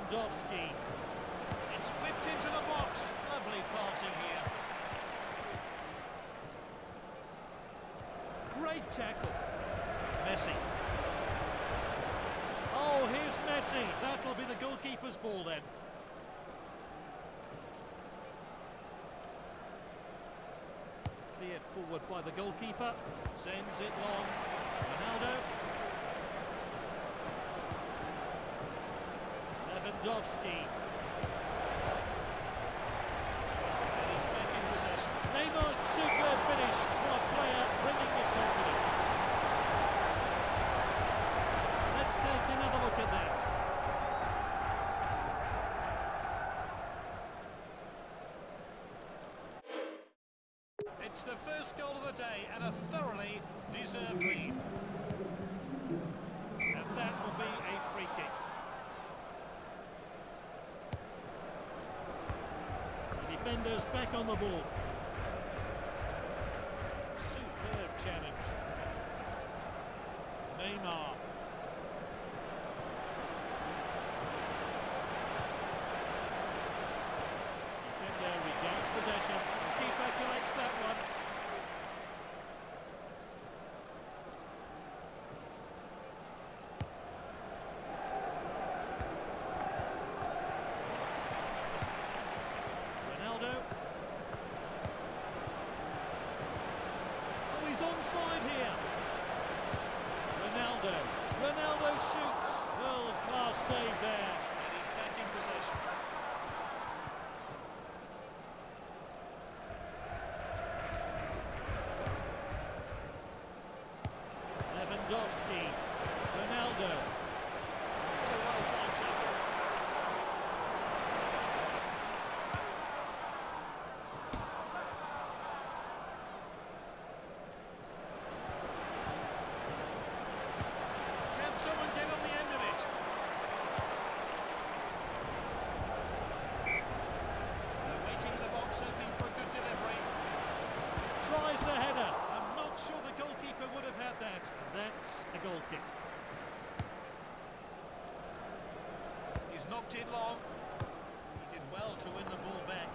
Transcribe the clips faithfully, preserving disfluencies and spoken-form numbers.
Lewandowski. It's whipped into the box. Lovely passing here. Great tackle. Messi. Oh, here's Messi. That'll be the goalkeeper's ball then. Cleared forward by the goalkeeper. Sends it long. Ronaldo. Lewandowski. And he's back in possession. Neymar, superb finish for a player bringing with confidence. Let's take another look at that. It's the first goal of the day and a thoroughly deserved lead. And that will be a free kick. The defenders back on the ball. Superb challenge. Neymar. Defender regains possession. The keeper collects that one. Ronaldo. Oh, he's onside here. Ronaldo. Ronaldo shoots. World-class save there. And he's back in possession. Lewandowski. Ronaldo. What a well-timed tackle. Can someone get on the end of it? They're waiting in the box, hoping for a good delivery. Tries the header. I'm not sure the goalkeeper would have had that. That's a goal kick. He's knocked it long. He did well to win the ball back.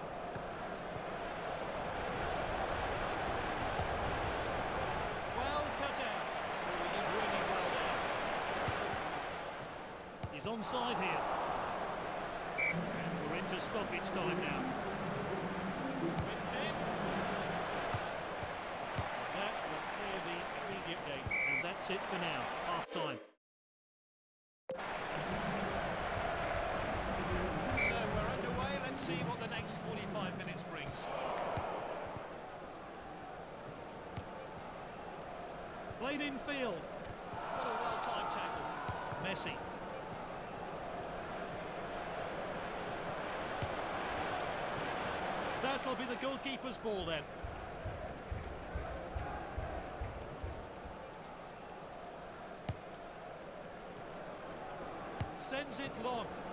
Well cut out. Oh, he did really well there. He's onside here. And we're into stoppage time now. Whipped in. That will clear the immediate gate. And that's it for now. Half time. So we're underway. Let's see what the next forty-five minutes brings. Played in field. What a well-timed tackle. Messi. That'll be the goalkeeper's ball then. Sends it long.